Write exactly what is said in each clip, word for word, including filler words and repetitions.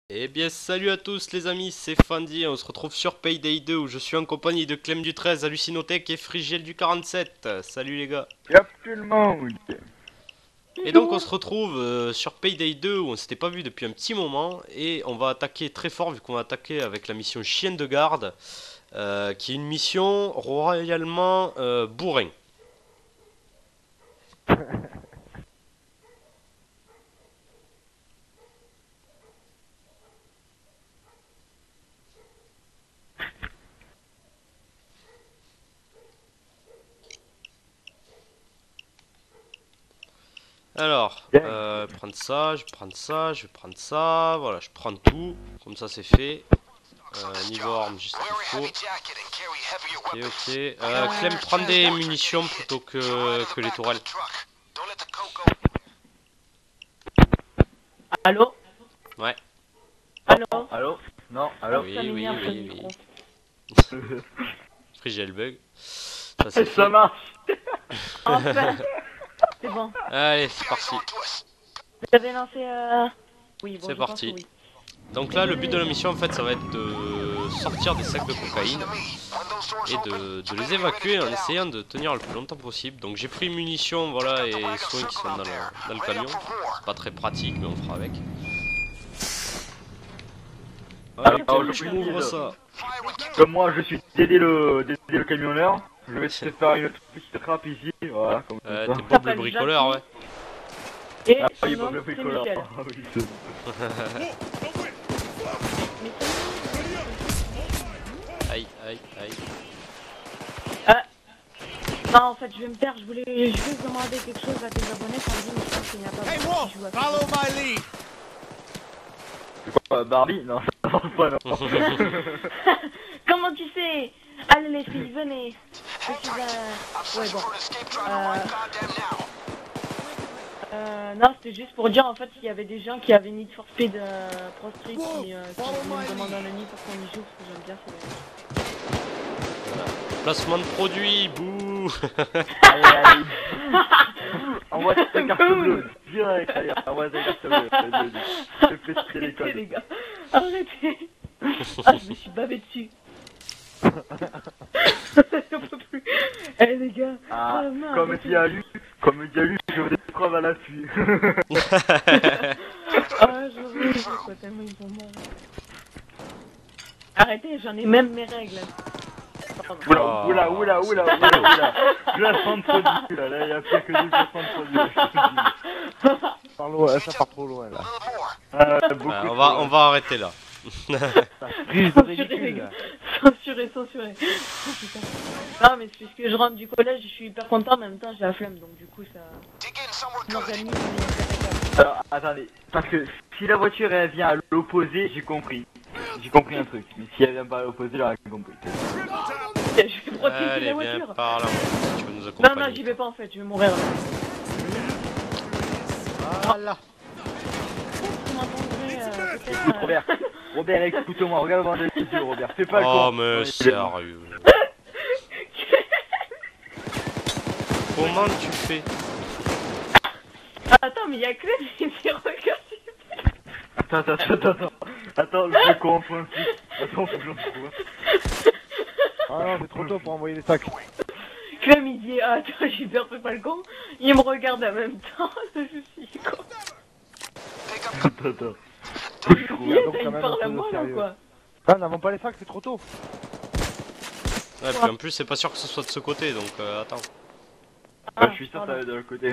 Eh bien salut à tous les amis, c'est Fandy, on se retrouve sur Payday deux où je suis en compagnie de Clem du treize, Hallucinotech et Frigiel du quarante-sept. Salut les gars. Y'a tout le monde. Et donc on se retrouve euh, sur Payday deux où on s'était pas vu depuis un petit moment et on va attaquer très fort vu qu'on va attaquer avec la mission Chienne de garde euh, qui est une mission royalement euh, bourrin. Alors, euh, prendre ça, je vais prendre ça, je vais prendre ça, voilà, je prends tout, comme ça c'est fait. Euh, niveau arme, juste ce qu'il faut. Ok, ok. Euh, Clem, prends des munitions plutôt que, que les tourelles. Allô? Ouais. Allô? Allô? Non, allô? Oui, Ça oui, m'énerve, ce oui, micro. oui. Frigel bug. Ça c'est Ça fait. marche. Enfin! C'est bon. Allez, c'est parti. Vous avez lancé euh... Oui, bon, C'est je pense parti. que oui. Donc là, le but de la mission en fait, ça va être de sortir des sacs de cocaïne et de, de les évacuer en essayant de tenir le plus longtemps possible. Donc j'ai pris munitions, voilà, et soins qui sont dans le, dans le camion. C'est pas très pratique, mais on fera avec. Allez, Alors, Clem, je tu m'ouvres précise, ça. Comme moi, je suis Dédé le, Dédé le camionneur. Je vais te faire une petite trappe ici. Voilà, comme Euh, ça. T'es Bob le bricoleur, ouais. Et Ah son oui, nom, Bob le c'est bricoleur. Michel. Ah oui, c'est- Aïe, aïe, aïe. Ah. Non, en fait, je vais me taire. Je voulais juste demander quelque chose à tes abonnés. Ça me dit, mais je pense qu'il n'y a pas Hey beaucoup Wolf, qui jouent à follow ça. my lead. C'est quoi, Barbie? Non, ça marche pas, non. Comment tu sais? Allez les filles, venez. Je suis un... Ouais, bon. Euh... Euh, non, c'était juste pour dire en fait qu'il y avait des gens qui avaient Need for Speed euh, Pro Street qui, euh, qui voulaient me demander un ami pour qu'on y joue parce que j'aime bien ces Placement de produit, bouh. Allez, allez. Envoie ta carte bleue. Direct, allez, envoie ta carte bleue. Je fais péter les Arrêtez codes. les gars, arrêtez. Ah, je me suis bavé dessus. J'en peux plus. Eh les gars, Ah, oh, non, comme arrêtez. dit à lui, comme dit à lui, je veux des preuves à l'appui. Ah, je ris, quoi, tellement ils sont morts. Arrêtez, j'en ai même mes règles. Pardon. Oula, oula, oula, oula, oula, oula. Placement de produit, là, là, il y a pire que du placement de produit. Par loin, ça part trop loin là. Euh, beaucoup Ouais, on, trop, va, là. on va arrêter là. Prise de Censuré, les ridicule gars. là. Censuré, censuré. Oh, putain. Non, mais c'est puisque je rentre du collège, je suis hyper content, en même temps j'ai la flemme, donc du coup ça m'organise. Alors, attendez, parce que si la voiture elle vient à l'opposé, j'ai compris. J'ai compris un truc, mais si elle vient pas à l'opposé, j'aurais rien compris. Je vais protéger Allez, la viens voiture. par là, tu veux nous Non, non, accompagner. j'y vais pas en fait, je vais mourir là. Voilà. Vous m'entendrez euh, peut-être. euh, Robert, Robert, écoute-moi, regarde devant les yeux, Robert, fais pas le Oh, con. mais Ouais, sérieux. Comment tu fais? Attends, mais y'a Clem qui me regarde. Attends, attends, attends, attends. Attends, le con en point plus. Attends, faut que j'en trouve. Ah non, c'est trop tôt pour envoyer les sacs. Clem il dit, ah, toi, j'ai peur, fais pas le con. Il me regarde en même temps, je suis con. Attends, attends. Il donc, quand il même, parle un à peu moi là ou sérieux. quoi? Ah, n'avons pas les sacs, c'est trop tôt. Ouais, puis en plus, c'est pas sûr que ce soit de ce côté, donc euh, attends. Ouais, je suis sûr que ça pardon. va être de l'autre côté.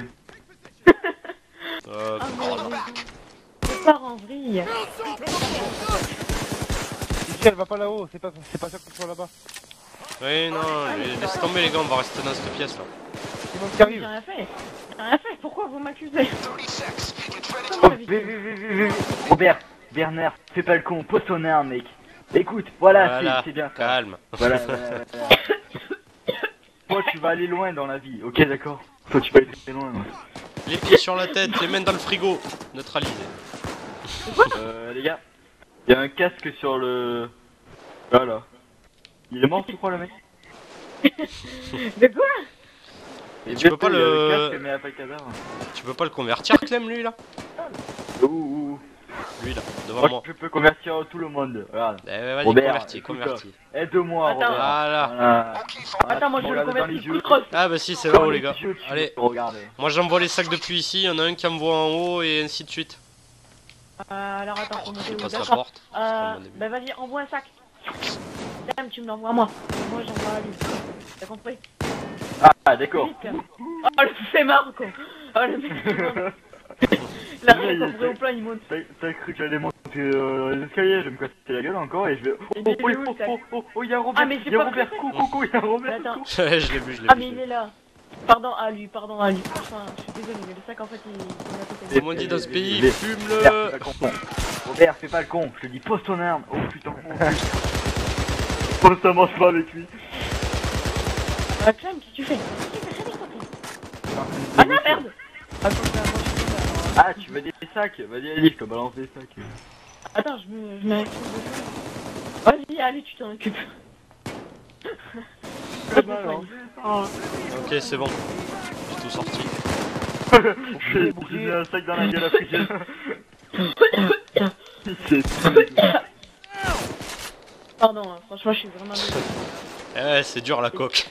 Euh, Ah, mais je pars en vrille. Michel, va pas là-haut, c'est pas, c'est pas sûr que ce soit là-bas. oui, non, mais laisse tomber les gars, on va rester dans cette pièce là. C'est moi qui J'ai arrive. rien fait. J'ai rien fait, pourquoi vous m'accusez? Oh, vite, vite, vite, vite, vite. Robert, Werner, fais pas le con, pose ton arme, mec. Écoute, voilà, Voilà, c'est c'est bien ça. calme. Voilà, voilà, voilà. Toi, tu vas aller loin dans la vie, ok, d'accord. Toi, tu vas aller très loin. Ouais. Les pieds sur la tête, les mains dans le frigo. Neutralisé. Euh, les gars, il y a un casque sur le. Voilà. Il est mort, tu crois, le mec? De quoi? Et tu peux pas il y a le- casque, mais il y a pas le cadavre. Tu peux pas le convertir, Clem, lui là? Ouh, ouh. Lui là, devant Moi, moi. je peux convertir tout le monde. Regarde. Eh, vas-y, Robert, convertis, écoute, convertis. Aide-moi, Attends. Robert. Voilà. Voilà. Attends, moi tu je me le regardes dans convertis les coup yeux. de crosse. Ah bah si, c'est Dans là-haut les les gars. yeux, tu Allez, veux regarder. moi j'envoie les sacs depuis ici, il y en a un qui envoie en haut et ainsi de suite. Euh, alors attends, faut Je monter où? passe la D'accord. porte. Euh, C'est pas mon début. bah vas-y, envoie un sac. Dame, tu me l'envoies à moi. Moi j'envoie à lui. T'as compris? Ah, d'accord. Vite. Oh le c'est marre quoi. Oh le mec il monte. Là, il est compris au plan, il monte. T'as t'as cru que j'allais monter euh, les escaliers, je vais me casser la gueule encore et je vais. Oh, Et oh, il est où, oh, le sac oh, oh, oh, il y a Robert, Ah, mais j'ai il y a pas Robert, pris le coucou, coucou, il y a Robert. Attends. coucou. je l'ai vu, je l'ai Ah vu. mais il est là. Pardon à lui, pardon à lui. Franchement, je suis désolé, mais le sac en fait il, il est à côté de Comme moi. on dit dans ce pays, Robert, fume-le. fais pas le con. Robert, fais pas le con, je te dis pose ton arme. Oh putain, oh putain. Oh, ça mange pas avec lui. Ah Clem, qu'est-ce que tu fais? Ah non merde. Attends, là, moi je suis tombé. Ah, tu veux des sacs? Vas-y, allez, je te balance des sacs. Attends, je me, je me Vas-y, allez, tu t'en occupes. Ok, c'est bon. J'ai tout sorti. J'ai j'ai un sac dans la gueule à frigider. Pardon, hein, franchement, je suis vraiment désolé. Eh ouais, c'est dur la coque.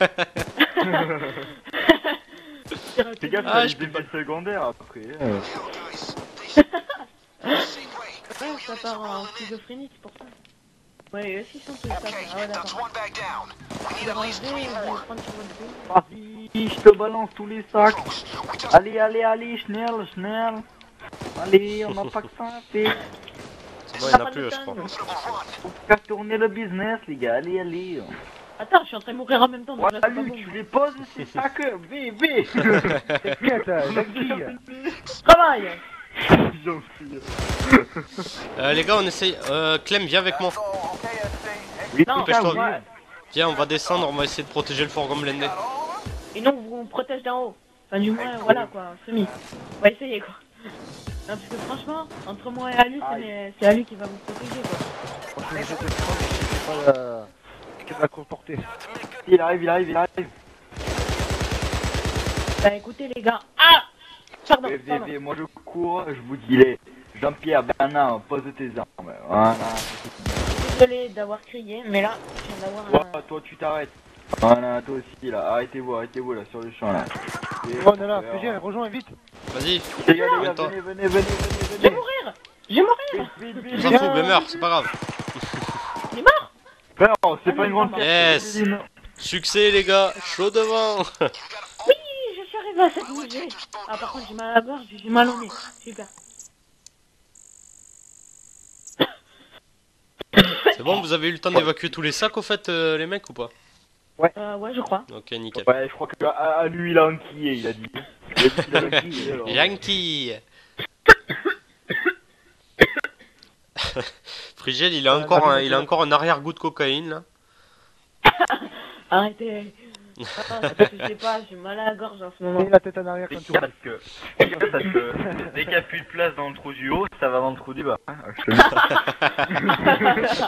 Fais gaffe, Ah, t'as je des peux effets secondaires après. euh. Ouais, ça part en schizophrénie, c'est pour ça. Ouais, eux aussi sont tous ça. Ah ouais, d'accord. Je vais ranger, je vais prendre sur votre dos. Vas-y, je te balance tous les sacs. Allez, allez, allez, schnell, schnell. Allez, on n'a pas que ça à faire. C'est bon, il y en a plus, je crois. Faut faire tourner le business, les gars. Allez, allez. Attends, je suis en train de mourir en même temps, donc Ouais, là, c'est pas salut, bon. tu les poses ces sacs. V, V. T'inquiète, Jackie. Travail. J'en suis. Euh, les gars, on essaye. Euh, Clem, viens avec moi. Oui, Non, c'est ça, Dépêche-toi. oui. ouais. Viens, on va descendre, on va essayer de protéger le fourgon blindé. Et non, vous me protège d'en haut. Enfin, du moins, voilà quoi, semi. On va essayer quoi. Non, parce que franchement, entre moi et Alu, c'est c'est Alu qui va vous protéger quoi. Franchement, je te prends, c'est pas la... c'est de la courte portée. Il arrive, il arrive, il arrive. Bah écoutez les gars. Ah Pardon, V, V, pardon. V, moi je cours, je vous dis les. Jean-Pierre, Bernard, pose tes armes. Voilà. Désolé d'avoir crié, mais là, je viens d'avoir un... Toi, toi, tu t'arrêtes. Voilà, toi aussi là. Arrêtez-vous, arrêtez-vous là sur le champ là. Et- Oh, on est là, et- Frigère, rejoins vite. Vas-y, Les gars, les gars, Attends. venez, venez, venez, venez, Je vais venez. mourir Je vais mourir Vite, vite, on vite. s'en fout, mais meurs, c'est pas grave. Il est mort. Non, c'est pas une grande fierté. Yes. Succès, les gars, chaud devant. Oui, je suis arrivé à cette bougie. Ah par contre j'ai mal à la gorge, j'ai mal au nez. Super. C'est bon, vous avez eu le temps d'évacuer tous les sacs au fait, euh, les mecs ou pas? Euh, ouais, je crois. Ok, nickel. Ouais, je crois que à, à lui il a enquillé, il a dit. Il a dit qu'il a enquillé, alors. Yankee. Frigel, il a encore un, il a encore un arrière-goût de cocaïne là. Arrêtez. Ah, je sais pas, j'ai mal à la gorge en ce moment. Mets la tête en arrière quand tu Parce que, parce que dès qu'il n'y a plus de place dans le trou du haut, ça va dans le trou du bas. Hein, je te le dis.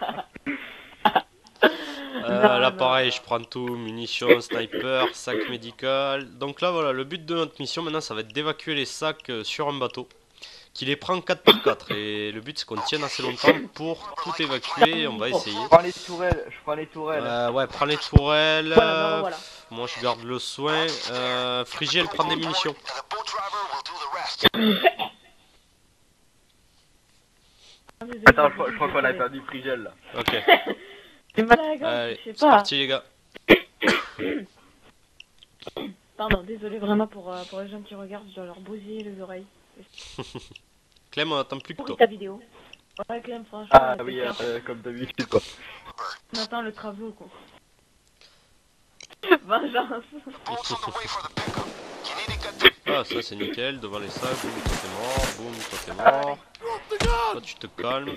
Euh, Non, là non. pareil, je prends tout, munitions, sniper, sac médical. Donc là voilà, le but de notre mission maintenant ça va être d'évacuer les sacs euh, sur un bateau qui les prend quatre par quatre et le but c'est qu'on tienne assez longtemps pour tout évacuer, on va essayer. Je prends les tourelles, je prends les tourelles. Euh, ouais, prends les tourelles, Voilà, euh, me revoilà. moi je garde le soin, euh, Frigiel prend des munitions. Attends, je crois, je crois qu'on a perdu Frigel là. Ok, J'ai mal à la gorge, allez, je c'est sais pas. parti les gars. Pardon, désolé vraiment pour, euh, pour les gens qui regardent, je dois leur bousiller les oreilles. Clem, on attend plus que Pourri toi. ta vidéo. Ouais, Clem, franchement, Ah c'est oui, clair. euh, comme d'habitude quoi. On attend le travaux, quoi. Vengeance. Ah ça c'est nickel, devant les sacs, boum toi t'es mort, boum toi t'es mort. Toi tu te calmes.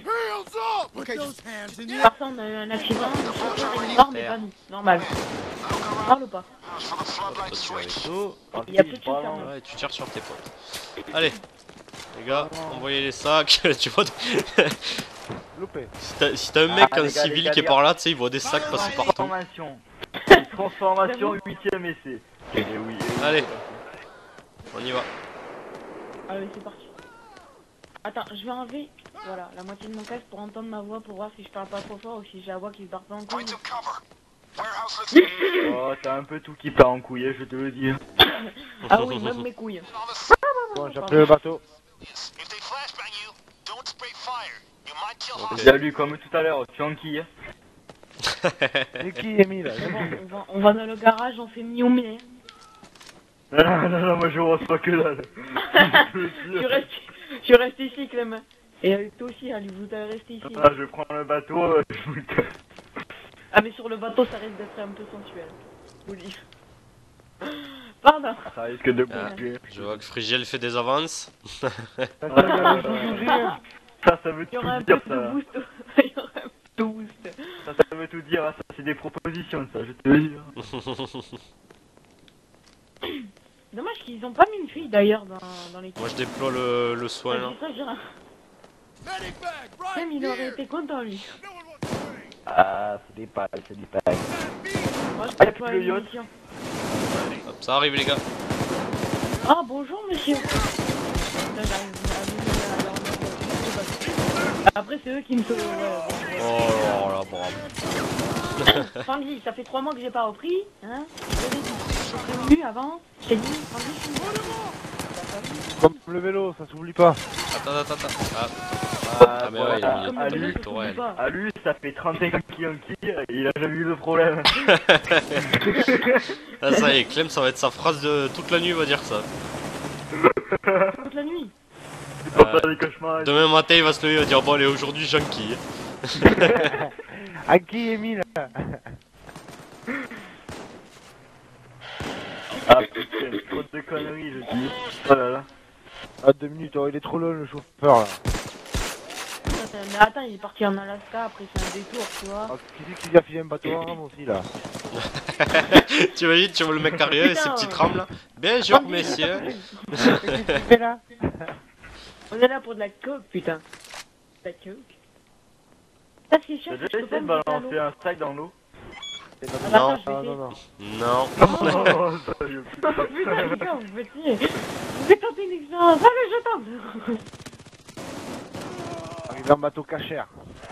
Par contre, on a eu un accident, le chauffeur est mort, mais pas nous. Normal. On parle ou pas? Hop, toi tu es avec nous. Il y a plus de chauffeur. Ouais, tu tires sur tes potes. Allez, les gars, envoyez les sacs. Tu vois, Loupé. si t'as si t'as un mec, Ah, un les gars, les civil gars, qui est les par là, tu sais, il voit des sacs passer partout. Transformation. Transformation huitième essai. Eh oui, eh oui. Allez, on y va. Allez, c'est parti. Attends, je vais enlever voilà, la moitié de mon casque pour entendre ma voix, pour voir si je parle pas trop fort ou si j'ai la voix qui se barre pas en couille. Oh, t'as un peu tout qui part en couille, je te le dis. Ah oui, même mes couilles. Bon, j'ai appelé le bateau. J'ai lu comme tout à l'heure, tu enquilles. C'est qui, Emile? Bon, on, va, on va dans le garage, on fait mi-on-mi. Non, non, non, non, moi je reçois que dalle. tu, restes, tu restes ici, Clem. Et euh, toi aussi, Ali, vous allez rester ici. Ah, je prends le bateau, euh, je vous le casse. Ah, mais sur le bateau, ça risque d'être un peu sensuel. Vous le dire. Pardon. Ça risque de Ah, bouger. je vois que Frigiel fait des avances. Ça, ça, il y a le joujouji, hein. Ça, ça veut Il y tout aura un dire, peu de ça. boost. Il y aura un peu de boost. Ça, ça veut tout dire, ça, c'est des propositions, ça, je te le dis. Dommage qu'ils ont pas mis une fille d'ailleurs dans, dans l'équipe. Moi je déploie le, le soin là. C'est ça, j'ai... Même il aurait été content lui. Ah, c'est des pales, c'est des pales. Moi je Ah, peux y'a pas plus le une yacht. mission. Hop, ça arrive les gars. Ah bonjour monsieur. Putain, j'arrive à venir à leur mettre- Après c'est eux qui me sauvent. Ouais, bon, Oh là là, bravo. ouais. Sandy, ça fait trois mois que j'ai pas repris. Hein. Je l'ai dit. Je suis prévenu avant. Je t'ai dit, Sandy, je suis Comme le vélo, ça s'oublie pas. Attends, attends, attends. Ah, Ah, ah mais ouais, il a mis Comme le le vélo, le ça tourelle. s'oublie pas. À lui, ça fait trente-cinq ans qu'il enquille, il a jamais eu de problème. Ah ça y est, Clem, ça va être sa phrase de toute la nuit, il va dire ça. Toute la nuit. C'est pour Ouais. ça des cauchemars. Demain matin, il va se lever, il va dire bon allez, aujourd'hui j'enquille. À qui, Emile? Ah putain, trop de conneries, je dis. Oh là là. Ah, deux minutes, oh, il est trop long le chauffeur là. Mais attends, il est parti en Alaska, après c'est un détour, tu vois. Ah, qui c'est qui lui a filé un bateau à rame aussi là? Tu imagines, tu vois le mec arriver avec ses Putain, petites ouais. rames là. Bonjour messieurs. Qu'est-ce que tu fais là? On est là pour de la coke, putain. De la coke. Ça c'est chiant, T'as je déjà peux pas essayé de me jeter à balancer l'eau. un sac dans l'eau? Ah, Non. attends, je vais Ah essayer. non, non. Non. Oh, sérieux, Oh putain, les gars, vous faites Vous faites tenter une expérience. Allez, je tente. Arrive en bateau cachère.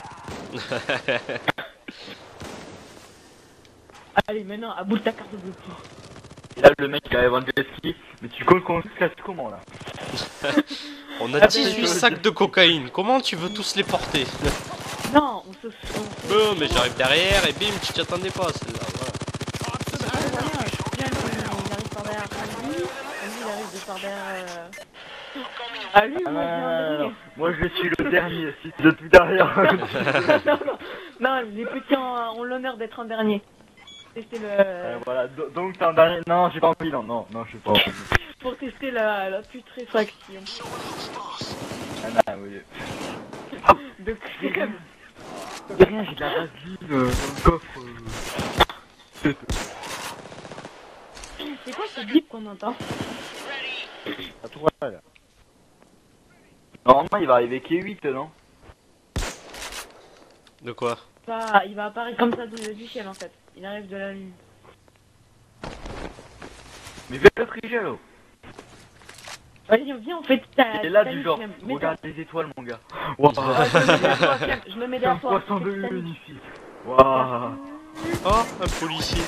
Allez, maintenant, à bout de ta carte bleue. Et là, le mec il avait vendu le ski, mais tu comptes qu'on se classe comment là? On a Ah, dix-huit mais- sacs de cocaïne, comment tu veux tous les porter? Non, on se... On se... Bon, mais j'arrive derrière et bim, tu t'y attendais pas celle-là, voilà. Voilà, bien, il arrive par derrière Andy, Andy, il arrive de par derrière... Euh... Ah lui, moi, Ah, j'ai un moi je suis le dernier, si de tout derrière. non, non, non, les petits ont, ont l'honneur d'être en dernier. Tester le... Euh, voilà, do- donc t'es en dernier. Non, j'ai pas envie, non, non, non, je sais pas. Pour tester la, la putréfaction. Ah, non, oui. De crème. J'ai rien, j'ai de la vaseline euh, dans le coffre. euh. C'est quoi ce bip qu'on entend? La tourelle. Normalement, il va arriver K huit, non? De quoi? Ça, il va apparaître comme ça du, du ciel en fait. Il arrive de la lune. Mais fais le frigel. Vas-y, viens, on fait ta... Il est là ta du liste, genre, Clem. Mets-toi. regarde les étoiles, mon gars. Waouh. Ah, je me mets derrière toi, Clem. Je me mets C'est un derrière toi. poisson de C'est ta lune liste. ici. Waouh. Oh, un policier.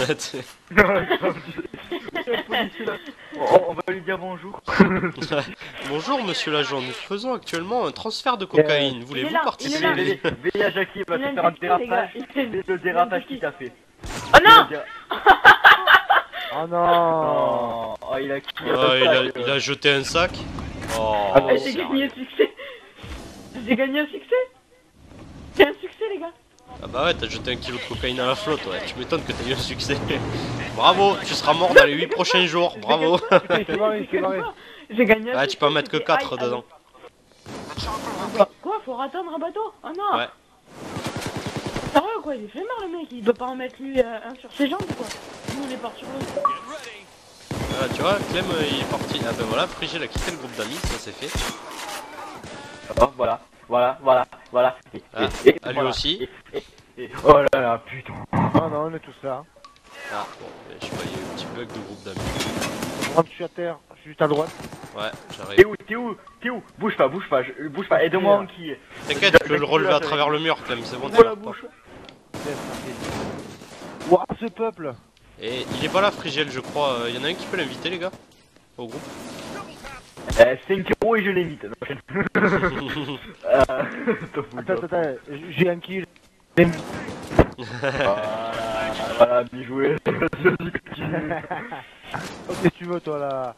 on, on va lui dire bonjour. Bonjour monsieur l'agent, nous faisons actuellement un transfert de cocaïne. Il est Voulez-vous là, participer? il est là. V à Jackie va Il a te une faire un petite, les gars. dérapage. Il fait- C'est le dérapage qu'il t'a fait. Oh non! Le déra- Oh non. Oh, oh, il a qui Oh, il, a, il a jeté un sac. Oh, Ah, Eh, J'ai gagné un succès. J'ai gagné un succès. C'est un succès, les gars. Ah bah ouais, t'as jeté un kilo de cocaïne à la flotte, ouais. Tu m'étonnes que t'aies eu un succès. Bravo, tu seras mort dans les huit prochains jours. Bravo. Il s'est barré, il s'est barré. J'ai gagné un Ah, succès. tu peux en mettre que J'ai- quatre aïe, dedans. aïe. Quoi? Faut attendre un bateau? Oh non! Ouais. Sérieux quoi? Il est flemmard le mec. Il doit pas en mettre lui euh, un sur ses jambes quoi. Nous on est parti sur l'autre. Voilà, tu vois, Clem euh, il est parti. Ah ben voilà, Frigel a quitté le groupe d'amis, ça c'est fait. Oh, voilà, voilà, voilà, voilà. Et, Ah, et- et à lui voilà. aussi. Et- et- et- oh là là, putain. Non, non, on est tous là. Ah bon, je sais pas, il y a eu un petit bug de groupe d'amis. Moi, je suis à terre, je suis juste à droite. Ouais, T'es j'arrive. où? T'es où? T'es où? Bouge pas, bouge pas, je... bouge pas, aide-moi en qui. T'inquiète, tu peux le relever à travers le mur, Clem, c'est bon, Ouvre la t'inquiète pas. bouche. Ouah, ce peuple. Et il est pas là, Frigiel, je crois. Il y en a un qui peut l'inviter, les gars? Au groupe. Euh, cinq euros et je l'évite. euh, t'en fous, Attends, toi. attends, j'ai un kill. Voilà, voilà, bien joué. Vas-y, continue. Oh, qu'est-ce que tu veux, toi, là?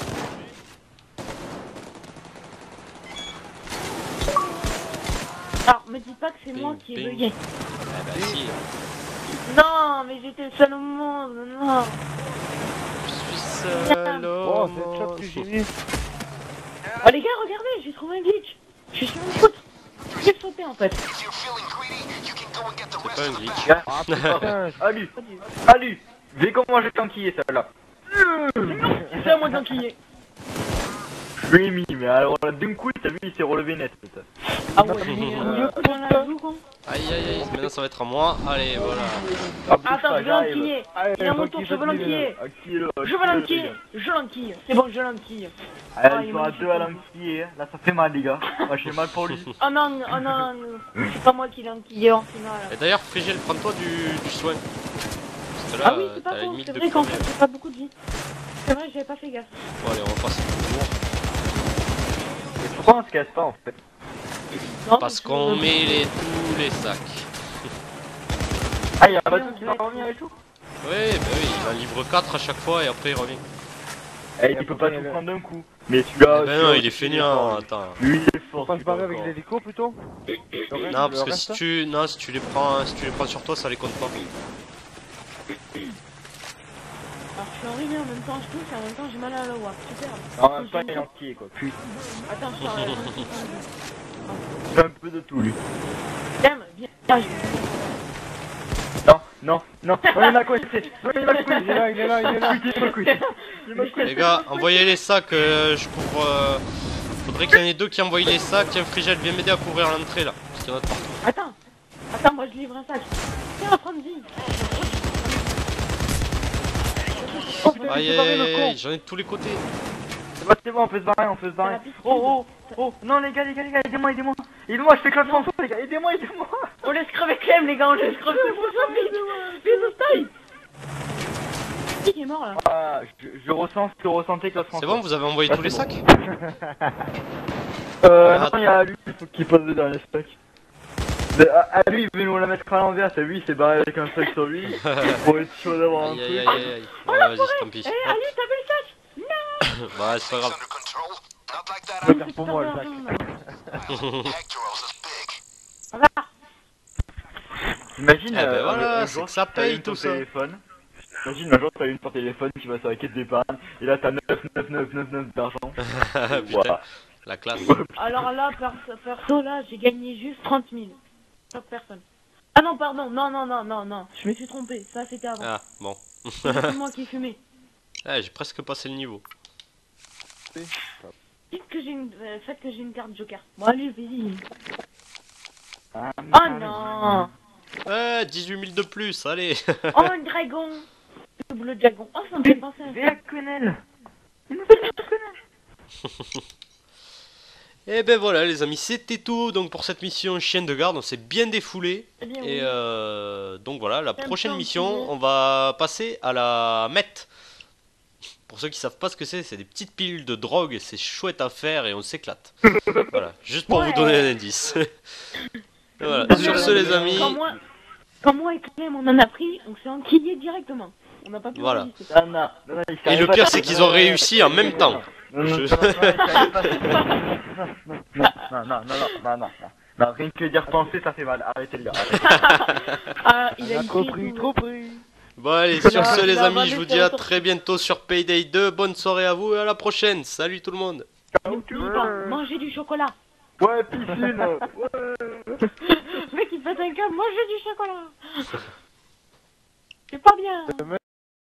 Alors, me dis pas que c'est Ping, moi qui ai ping. bugué. Ah bah si, Non, mais j'étais seul au monde, non. je suis seul Oh, au c'est le shot monde. que j'ai mis. Oh les gars, regardez, j'ai trouvé un glitch. Je suis sur une poutre. J'ai sauté en fait. C'est pas un glitch. Gars, Ah, putain. Salut, salut. Vu comment j'ai tanquillé celle-là. C'est à moi d'enquiller. Je lui ai mis, mais alors là, d'un coup, t'as vu, il s'est relevé net. Putain. Ah ouais, mais euh, on la joue, quoi. Aïe aïe aïe, maintenant ça va être à moi. Allez, voilà. Ah, bouge Attends, pas, je vais j'arrive. l'enquiller. Allez, Il est à mon faut tour, qu'il je veux fasse des- l'enquiller. Enquille-le, Je veux enquille-le, l'enquiller. les gars. Je l'enquille. C'est bon, je l'enquille. Allez, Ah, ils il sont à m'a deux à fait l'enquiller. Là, ça fait mal, les gars. Moi, j'ai mal pour lui. Oh non, oh non, non. C'est pas moi qui l'ai enquillé en finale. Et d'ailleurs, Frigiel, prends-toi du, du soin. Parce que là, Ah oui, euh, c'est t'as pas la faux. limite C'est de vrai qu'en crever. fait, j'ai pas beaucoup de vie. C'est vrai, j'avais pas fait gaffe. Bon, allez, on va passer le tour. Mais pourquoi on se casse pas, en fait? Non, Parce mais qu'on je- met les, tous les sacs. Ah, y'a un bateau qui va revenir et tout? Oui, bah oui, il en livre quatre à chaque fois et après il revient. Eh, il peut pas tout prendre d'un coup. Mais celui-là. Eh ben non, il est feignant, attends. Lui, il est fort. Faut pas se celui-là, barrer avec encore. l'hélico, plutôt? Le reste- Non, le parce que reste si tu, non, si tu les prends, si tu les prends sur toi, ça les compte pas. Alors, je suis en réunion en même temps, je touche et en même temps, j'ai mal à la voix. Super. En même temps, il est entier, quoi. Putain. Attends, je parle. Il fait un peu de tout, lui. Viens, viens. Ah, je- Non, non, non. Non, il m'a coincé. Non, il m'a Il est coincé. là, il est là, il est là. Il m'a coincé. Il m'a coincé. Les gars, envoyez les sacs, euh, je couvre. Euh... Faudrait qu'il y en ait deux qui envoient les sacs. Tiens, Frigel, viens m'aider à couvrir l'entrée là. Parce qu'il y en a de partout. Attends. Attends, moi je livre un sac. Tiens, prends vie. Oh putain, Aïe il aïe s'est barré, aïe, le aïe, con. j'en ai de tous les côtés. C'est bon, c'est bon, on peut se barrer, on peut se barrer. Oh, oh, oh. Non, les gars, les gars, les gars, aidez-moi, aidez-moi. Aidez-moi, je fais Claude François, les gars. Aidez-moi, aidez-moi. On laisse crever Clem, les gars, on laisse crever. Vite, vite, style. Qui est mort là? Ah, je, je ressens ce que ressentait Claude François. C'est bon, vous avez envoyé Ah, tous les c'est bon. sacs? Euh, Ah, non, il y a lui, il faut qu'il pose le dernier sac. Mais, à, à lui, il veut nous la mettre à l'envers, c'est lui, il s'est barré avec un sac sur lui. Pour être sûr d'avoir un Aïe truc. aïe aïe aïe aïe. Ouais, vas-y, tant pis. Eh, Ali, t'as vu le sac? Bah, c'est pas grave. Je vais faire pour moi, le sac. Imagine, Eh ben euh, voilà, un c'est jour, que ça t'as paye une tout ton ça. téléphone. Imagine un jour, t'as une ton téléphone qui va sur la caisse d'épargne, et là t'as neuf neuf neuf neuf neuf d'argent. Putain, Voilà. la classe. Alors là, perso, perso là, j'ai gagné juste trente mille. Chaque personne. Ah non, pardon, non, non, non, non, non. Je me suis trompé, ça c'était avant. Ah, bon. C'est moi qui fumais. Ah, j'ai presque passé le niveau. Dites que j'ai une... euh, faites que j'ai une carte joker. Bon allez, vas-y. Ah, Oh non. Ouais, dix-huit mille de plus, allez. Oh, un dragon. Le bleu dragon. Oh, ça me fait penser à ça. Véa Quenel. Et ben voilà les amis, c'était tout donc pour cette mission chien de garde, on s'est bien défoulé. Eh bien, Et oui. euh, donc voilà, la C'est un prochaine peu mission, ennuyeux. on va passer à la M E T. Pour ceux qui savent pas ce que c'est, c'est des petites pilules de drogue et c'est chouette à faire et on s'éclate. Voilà, juste pour vous Ouais. donner un indice. Et voilà, Quand sur ce les amis, Quand moi, quand moi et Clem on en a pris, on s'est enquillé directement. On n'a pas pu Voilà. résister. Ah, non, non, non, il et s'arrête le pas. pire c'est qu'ils ont réussi en même temps. Non, non, Je- non, non, il s'arrête pas. Non, non, non, non, non, non, non. Non, rien que dire penser, ça fait mal. Arrêtez le gars. Ah, il Il a a trop écrit pris, tout. trop pris. Bon allez, sur Il a- ce les il a amis, avalé je vous ses dis à retours. très bientôt sur Payday deux, bonne soirée à vous et à la prochaine, salut tout le monde. N'oubliez pas, mangez du chocolat. Ouais, piscine. Ouais. Le mec il pète un câble, mangez du chocolat. C'est pas bien.